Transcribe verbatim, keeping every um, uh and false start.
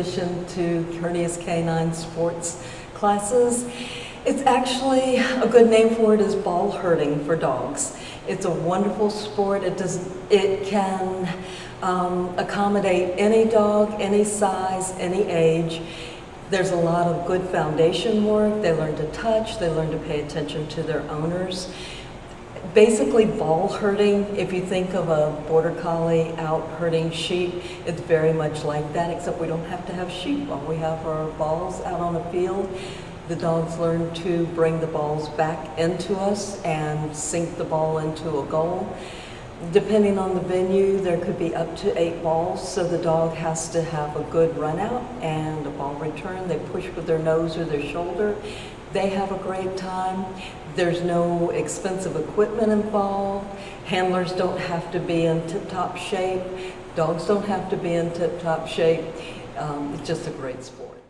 addition to Courteous Canine sports classes. It's actually, a good name for it is ball herding for dogs. It's a wonderful sport. It does, it can um, accommodate any dog, any size, any age. There's a lot of good foundation work. They learn to touch, they learn to pay attention to their owners. Basically, ball herding, if you think of a border collie out herding sheep, it's very much like that, except we don't have to have sheep. All we have are balls out on a field. The dogs learn to bring the balls back into us and sink the ball into a goal. Depending on the venue, there could be up to eight balls, so the dog has to have a good run out and a ball return. They push with their nose or their shoulder. They have a great time. There's no expensive equipment involved. Handlers don't have to be in tip-top shape. Dogs don't have to be in tip-top shape. Um, it's just a great sport.